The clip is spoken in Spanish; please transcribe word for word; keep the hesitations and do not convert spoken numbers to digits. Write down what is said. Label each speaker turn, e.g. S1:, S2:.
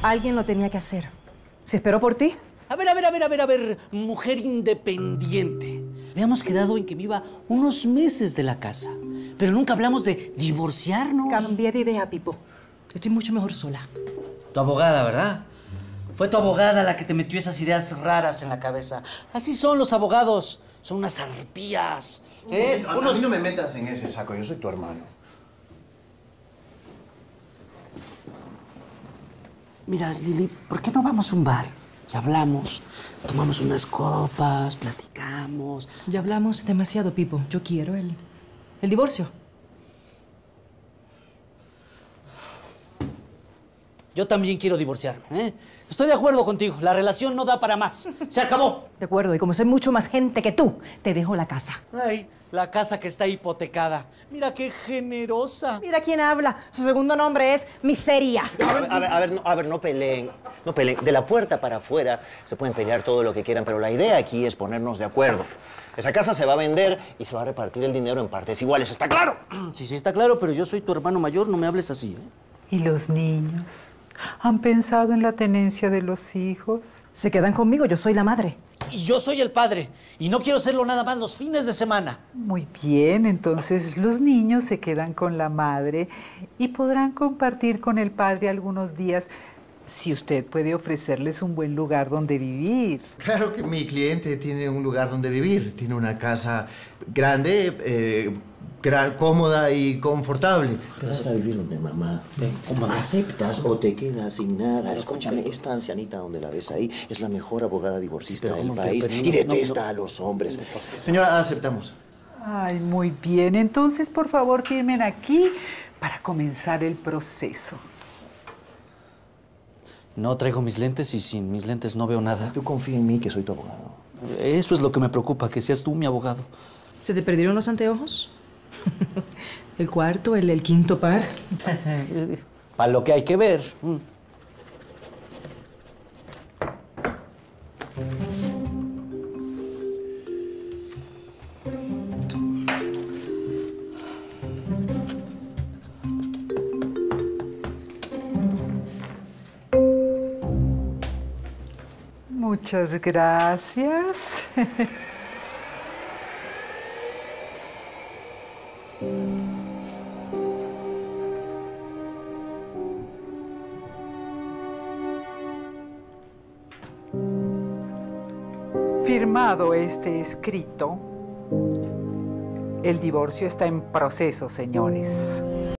S1: Alguien lo tenía que hacer. ¿Se esperó por ti?
S2: A ver, a ver, a ver, a ver, a ver, mujer independiente. Habíamos quedado en que me iba unos meses de la casa, pero nunca hablamos de divorciarnos.
S1: Cambié de idea, Pipo. Estoy mucho mejor sola.
S2: Tu abogada, ¿verdad? Fue tu abogada la que te metió esas ideas raras en la cabeza. Así son los abogados. Son unas arpías. ¿Eh?
S3: A,
S2: Unos...
S3: a mí no me metas en ese saco. Yo soy tu hermano.
S2: Mira, Lili, ¿por qué no vamos a un bar? Y hablamos, tomamos unas copas, platicamos.
S1: Ya hablamos demasiado, Pipo. Yo quiero el, el divorcio.
S2: Yo también quiero divorciarme, ¿eh? Estoy de acuerdo contigo. La relación no da para más. Se acabó.
S1: De acuerdo, y como soy mucho más gente que tú, te dejo la casa.
S2: Ay, la casa que está hipotecada. Mira qué generosa.
S1: Mira quién habla. Su segundo nombre es Miseria.
S4: A ver, a ver, a ver, no, a ver, no peleen, no peleen. De la puerta para afuera se pueden pelear todo lo que quieran, pero la idea aquí es ponernos de acuerdo. Esa casa se va a vender y se va a repartir el dinero en partes iguales, ¿está claro?
S2: Sí, sí, está claro, pero yo soy tu hermano mayor, no me hables así, ¿eh?
S5: ¿Y los niños? ¿Han pensado en la tenencia de los hijos?
S1: Se quedan conmigo, yo soy la madre.
S2: Y yo soy el padre, y no quiero serlo nada más los fines de semana.
S5: Muy bien, entonces los niños se quedan con la madre y podrán compartir con el padre algunos días si usted puede ofrecerles un buen lugar donde vivir.
S3: Claro que mi cliente tiene un lugar donde vivir. Tiene una casa grande, eh, gran, cómoda y confortable.
S4: Te vas a vivir donde mamá.
S2: ¿Cómo?
S4: ¿Aceptas o te quedas sin nada? Escúchame, esta ancianita donde la ves ahí es la mejor abogada divorcista
S2: Sí,
S4: del
S2: ¿cómo que?
S4: país
S2: Pero no,
S4: y detesta
S2: no, no.
S4: a los hombres.
S3: Señora, aceptamos.
S5: Ay, muy bien. Entonces, por favor, firmen aquí para comenzar el proceso.
S2: No traigo mis lentes y sin mis lentes no veo nada.
S4: Tú confía en mí que soy tu abogado.
S2: Eso es lo que me preocupa, que seas tú mi abogado.
S1: ¿Se te perdieron los anteojos? El cuarto, el, el quinto par.
S2: Para lo que hay que ver. Mm.
S5: Muchas gracias. Firmado este escrito, el divorcio está en proceso, señores.